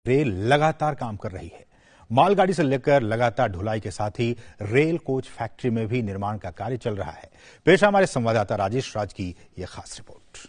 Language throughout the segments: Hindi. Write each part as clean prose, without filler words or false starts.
रेल लगातार काम कर रही है। मालगाड़ी से लेकर लगातार ढुलाई के साथ ही रेल कोच फैक्ट्री में भी निर्माण का कार्य चल रहा है। पेश हमारे संवाददाता राजेश राज की यह खास रिपोर्ट।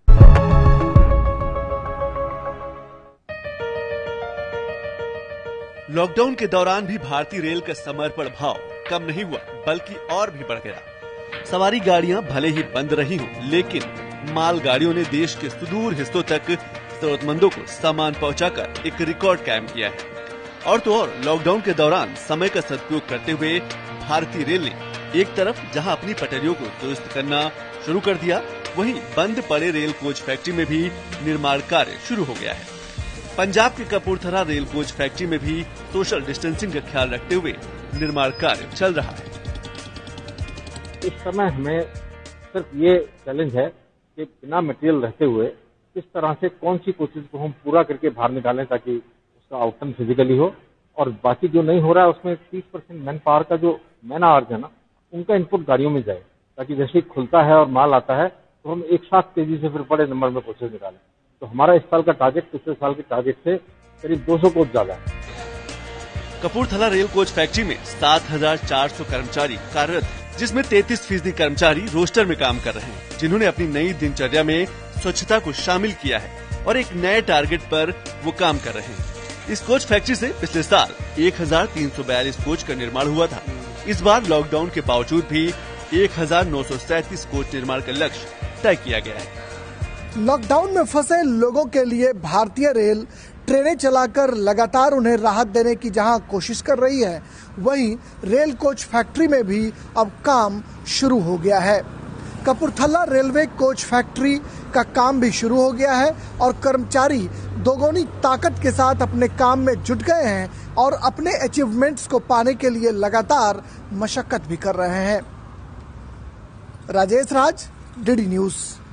लॉकडाउन के दौरान भी भारतीय रेल का समर्पण भाव कम नहीं हुआ, बल्कि और भी बढ़ गया। सवारी गाड़ियां भले ही बंद रही हों, लेकिन मालगाड़ियों ने देश के सुदूर हिस्सों तक जरूरतमंदों को सामान पहुंचाकर एक रिकॉर्ड कायम किया है। और तो और लॉकडाउन के दौरान समय का सदुपयोग करते हुए भारतीय रेल ने एक तरफ जहां अपनी पटरियों को दुरुस्त करना शुरू कर दिया, वहीं बंद पड़े रेल कोच फैक्ट्री में भी निर्माण कार्य शुरू हो गया है। पंजाब के कपूरथला रेल कोच फैक्ट्री में भी सोशल डिस्टेंसिंग का ख्याल रखते हुए निर्माण कार्य चल रहा है। इस समय हमें सिर्फ ये चैलेंज है कि बिना मटेरियल रहते हुए किस तरह से कौन सी कोचिज को हम पूरा करके बाहर निकालें ताकि उसका आउटकम फिजिकली हो, और बाकी जो नहीं हो रहा है उसमें 30% मैन पावर का जो मैन आवर्स है ना, उनका इनपुट गाड़ियों में जाए, ताकि जैसे ही खुलता है और माल आता है तो हम एक साथ तेजी से फिर बड़े नंबर में कोचेज निकालें। तो हमारा इस साल का टारगेट पिछले साल के टारगेट से करीब 200 कोच ज्यादा है। कपूरथला रेल कोच फैक्ट्री में 7,400 कर्मचारी कार्यरत हैं, जिसमें 33% कर्मचारी रोस्टर में काम कर रहे हैं, जिन्होंने अपनी नई दिनचर्या में स्वच्छता को शामिल किया है और एक नए टारगेट पर वो काम कर रहे हैं। इस कोच फैक्ट्री से पिछले साल 1,342 कोच का निर्माण हुआ था। इस बार लॉकडाउन के बावजूद भी 1,937 कोच निर्माण का लक्ष्य तय किया गया है। लॉकडाउन में फंसे लोगों के लिए भारतीय रेल ट्रेनें चलाकर लगातार उन्हें राहत देने की जहां कोशिश कर रही है, वहीं रेल कोच फैक्ट्री में भी अब काम शुरू हो गया है। कपूरथला रेलवे कोच फैक्ट्री का काम भी शुरू हो गया है और कर्मचारी दोगुनी ताकत के साथ अपने काम में जुट गए हैं और अपने अचीवमेंट्स को पाने के लिए लगातार मशक्कत भी कर रहे हैं। Rajesh Raj, DD news.